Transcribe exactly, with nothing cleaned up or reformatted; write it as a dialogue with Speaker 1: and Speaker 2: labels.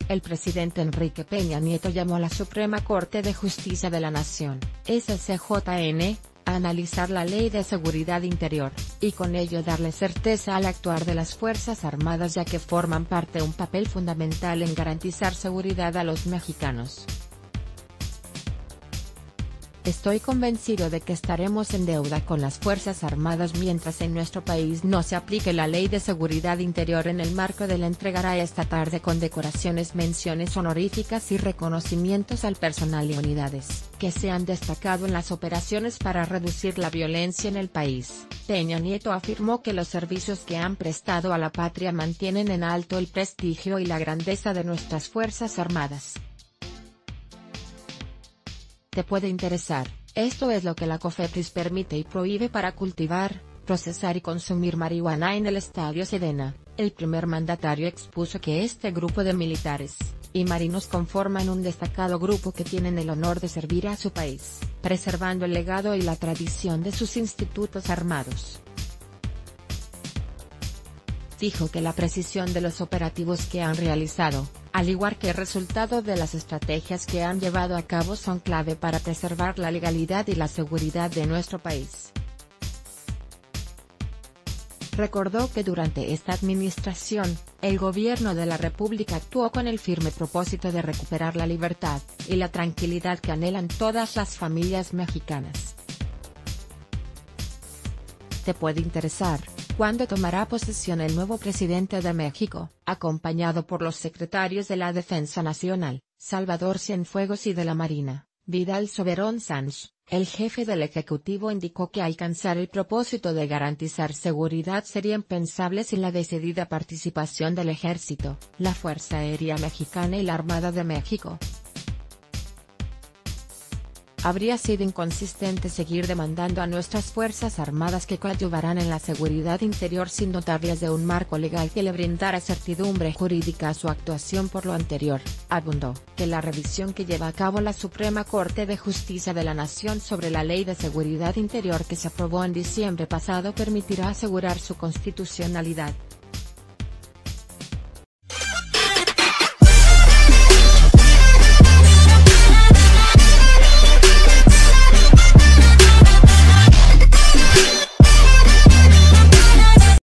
Speaker 1: el presidente Enrique Peña Nieto llamó a la Suprema Corte de Justicia de la Nación, S C J N, a analizar la Ley de Seguridad Interior, y con ello darle certeza al actuar de las Fuerzas Armadas ya que forman parte de un papel fundamental en garantizar seguridad a los mexicanos. Estoy convencido de que estaremos en deuda con las Fuerzas Armadas mientras en nuestro país no se aplique la Ley de Seguridad Interior. En el marco de la entregará esta tarde condecoraciones, menciones honoríficas y reconocimientos al personal y unidades que se han destacado en las operaciones para reducir la violencia en el país. Peña Nieto afirmó que los servicios que han prestado a la patria mantienen en alto el prestigio y la grandeza de nuestras Fuerzas Armadas. Te puede interesar, esto es lo que la COFEPRIS permite y prohíbe para cultivar, procesar y consumir marihuana en el Estadio Sedena. El primer mandatario expuso que este grupo de militares y marinos conforman un destacado grupo que tienen el honor de servir a su país, preservando el legado y la tradición de sus institutos armados. Dijo que la precisión de los operativos que han realizado, al igual que el resultado de las estrategias que han llevado a cabo, son clave para preservar la legalidad y la seguridad de nuestro país. Recordó que durante esta administración, el gobierno de la República actuó con el firme propósito de recuperar la libertad y la tranquilidad que anhelan todas las familias mexicanas. Te puede interesar, ¿cuándo tomará posesión el nuevo presidente de México, acompañado por los secretarios de la Defensa Nacional, Salvador Cienfuegos, y de la Marina, Vidal Soberón Sanz? El jefe del Ejecutivo indicó que alcanzar el propósito de garantizar seguridad sería impensable sin la decidida participación del Ejército, la Fuerza Aérea Mexicana y la Armada de México. Habría sido inconsistente seguir demandando a nuestras Fuerzas Armadas que coadyuvaran en la seguridad interior sin dotarles de un marco legal que le brindara certidumbre jurídica a su actuación. Por lo anterior, abundó que la revisión que lleva a cabo la Suprema Corte de Justicia de la Nación sobre la Ley de Seguridad Interior que se aprobó en diciembre pasado permitirá asegurar su constitucionalidad.